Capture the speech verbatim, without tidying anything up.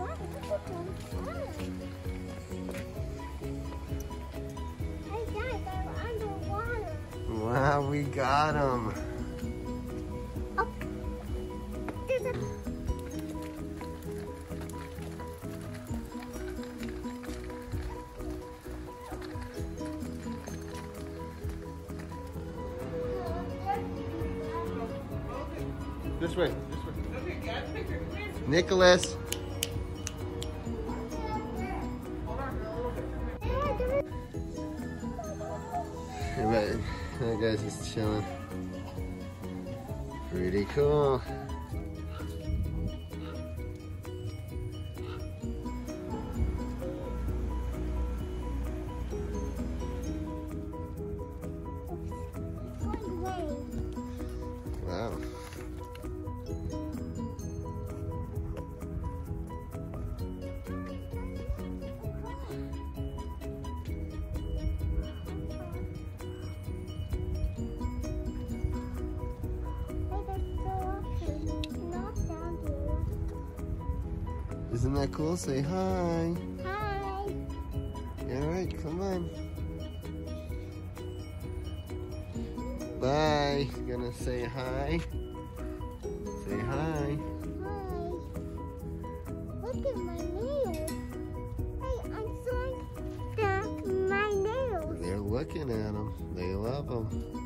Hey guys, they're underwater. Wow, we got them. Oh, there's a... This way, this way. Nicholas. Right, that guy's just chilling. Pretty cool. Wow. Isn't that cool? Say hi. Hi. All right, come on. Bye. Gonna say hi. Say hi. Hi. Look at my nails. Hey, I'm showing the, my nails. They're looking at them. They love them.